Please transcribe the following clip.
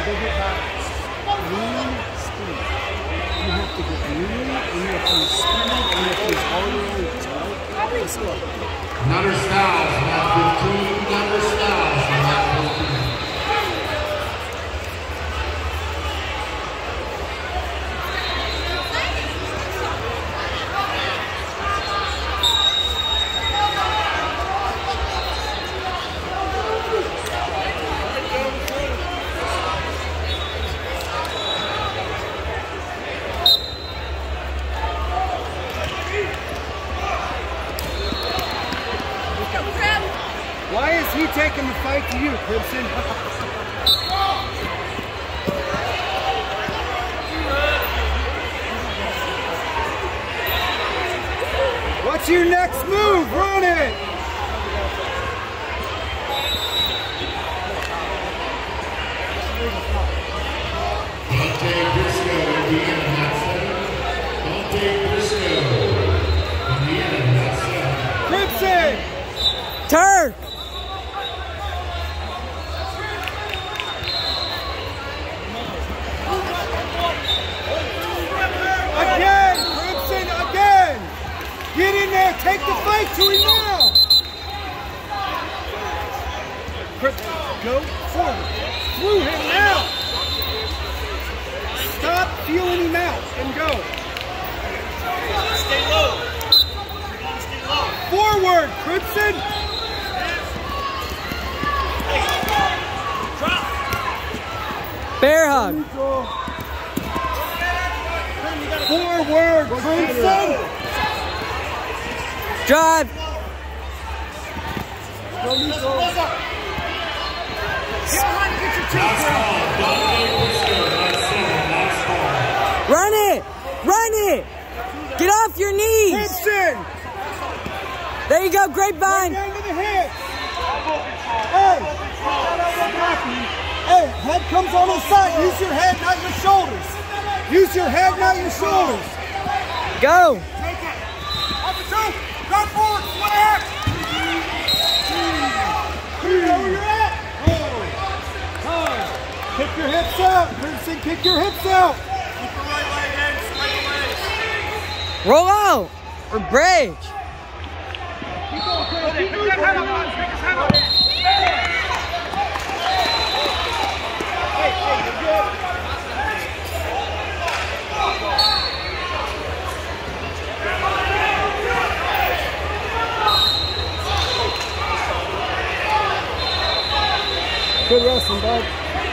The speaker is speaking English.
go get balance. Lean, speed. You have to get lean, and you have to use speed, and you have to use all your moves, right? Let's go. Another Stiles, lap 15. Another Stiles, lap 15. Why is he taking the fight to you, Krimsyn? What's your next move? Run it! Dante Briscoe, Indiana, not 7. Dante Briscoe, Indiana, not 7. Krimsyn! Turk! Again! Krimsyn, again! Get in there! Take the fight to him now! Krimsyn, go forward. Through him now! Stop feeling him out and go. Stay low. Stay low. Forward, Krimsyn! Drop. Bear hug! Forward, Krimsyn! Drive! Run it! Run it! Get off your knees! Krimsyn! There you go, grapevine! Down to the hips! Hey! Hey, head comes on his side. Use your head, not your shoulders. Use your head, not your shoulders. Go! Take it. Up and two. Go forward. Square. You know where you're at. Kick your hips out. Krimsyn, kick your hips out. Keep the right leg in. Straight legs. Roll out! Or bridge! Keep going, Chris. Pick his head up. Pick his head up. Hey, you're good. Good wrestling, bud.